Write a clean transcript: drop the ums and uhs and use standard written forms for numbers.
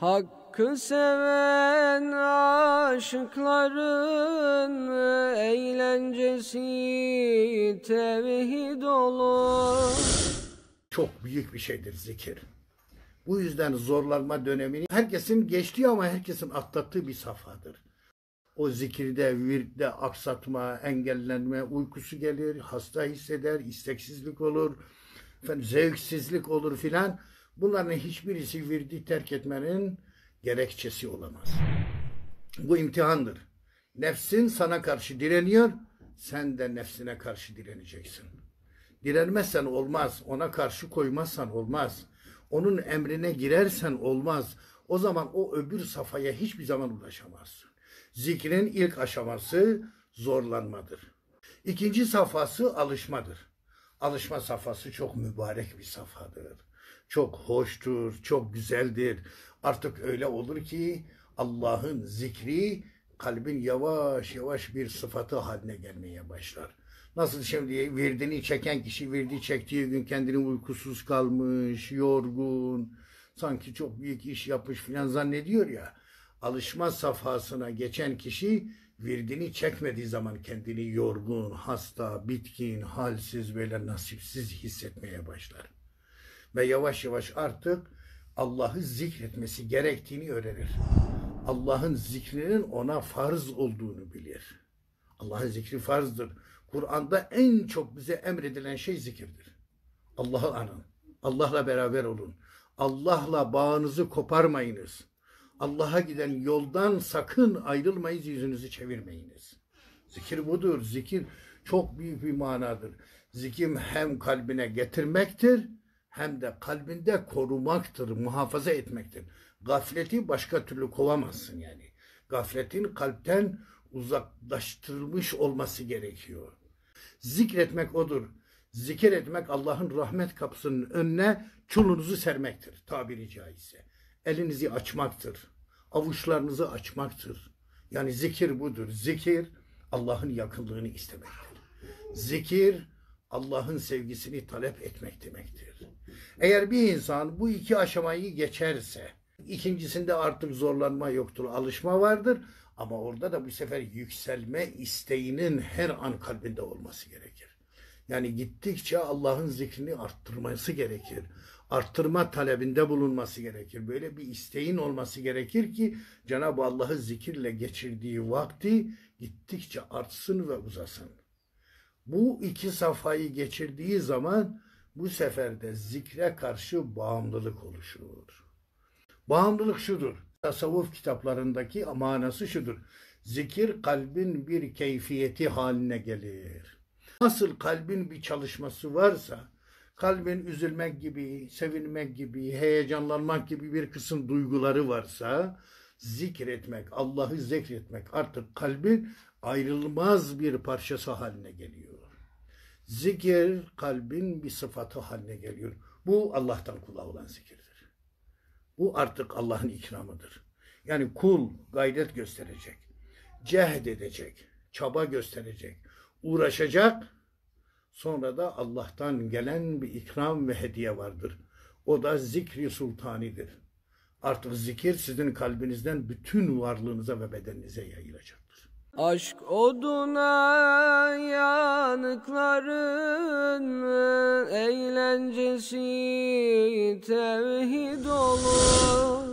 Hakkı seven aşıkların eğlencesi tevhid olur. Çok büyük bir şeydir zikir. Bu yüzden zorlanma dönemini herkesin geçtiği ama herkesin atlattığı bir safhadır. O zikirde, virde aksatma, engellenme, uykusu gelir, hasta hisseder, isteksizlik olur, zevksizlik olur filan. Bunların hiçbirisi virdi terk etmenin gerekçesi olamaz. Bu imtihandır. Nefsin sana karşı direniyor, sen de nefsine karşı direneceksin. Direnmezsen olmaz, ona karşı koymazsan olmaz, onun emrine girersen olmaz. O zaman o öbür safhaya hiçbir zaman ulaşamazsın. Zikrin ilk aşaması zorlanmadır. İkinci safhası alışmadır. Alışma safhası çok mübarek bir safhadır. Çok hoştur, çok güzeldir. Artık öyle olur ki Allah'ın zikri kalbin yavaş yavaş bir sıfatı haline gelmeye başlar. Nasıl şimdi virdini çeken kişi virdi çektiği gün kendini uykusuz kalmış, yorgun, sanki çok büyük iş yapmış filan zannediyor ya. Alışma safhasına geçen kişi virdini çekmediği zaman kendini yorgun, hasta, bitkin, halsiz, böyle nasipsiz hissetmeye başlar. Ve yavaş yavaş artık Allah'ı zikretmesi gerektiğini öğrenir. Allah'ın zikrinin ona farz olduğunu bilir. Allah'ın zikri farzdır. Kur'an'da en çok bize emredilen şey zikirdir. Allah'ı anın. Allah'la beraber olun. Allah'la bağınızı koparmayınız. Allah'a giden yoldan sakın ayrılmayız, yüzünüzü çevirmeyiniz. Zikir budur. Zikir çok büyük bir manadır. Zikir hem kalbine getirmektir, hem de kalbinde korumaktır, muhafaza etmektir. Gafleti başka türlü kovamazsın yani. Gafletin kalpten uzaklaştırılmış olması gerekiyor. Zikretmek odur. Zikir etmek Allah'ın rahmet kapısının önüne çulunuzu sermektir tabiri caizse. Elinizi açmaktır. Avuçlarınızı açmaktır. Yani zikir budur. Zikir Allah'ın yakınlığını istemektir. Zikir Allah'ın sevgisini talep etmek demektir. Eğer bir insan bu iki aşamayı geçerse, ikincisinde artık zorlanma yoktur, alışma vardır. Ama orada da bu sefer yükselme isteğinin her an kalbinde olması gerekir. Yani gittikçe Allah'ın zikrini arttırması gerekir. Arttırma talebinde bulunması gerekir. Böyle bir isteğin olması gerekir ki Cenab-ı Allah'ı zikirle geçirdiği vakti gittikçe artsın ve uzasın. Bu iki safhayı geçirdiği zaman bu sefer de zikre karşı bağımlılık oluşur. Bağımlılık şudur. Tasavvuf kitaplarındaki manası şudur. Zikir kalbin bir keyfiyeti haline gelir. Nasıl kalbin bir çalışması varsa, kalbin üzülmek gibi, sevinmek gibi, heyecanlanmak gibi bir kısım duyguları varsa, zikretmek, Allah'ı zikretmek artık kalbin ayrılmaz bir parçası haline geliyor. Zikir kalbin bir sıfatı haline geliyor. Bu Allah'tan kula olan zikirdir. Bu artık Allah'ın ikramıdır. Yani kul gayret gösterecek, cehd edecek, çaba gösterecek, uğraşacak. Sonra da Allah'tan gelen bir ikram ve hediye vardır. O da zikri sultanidir. Artık zikir sizin kalbinizden bütün varlığınıza ve bedeninize yayılacaktır. Aşk oduna yanıkların eğlencesi tevhid olur.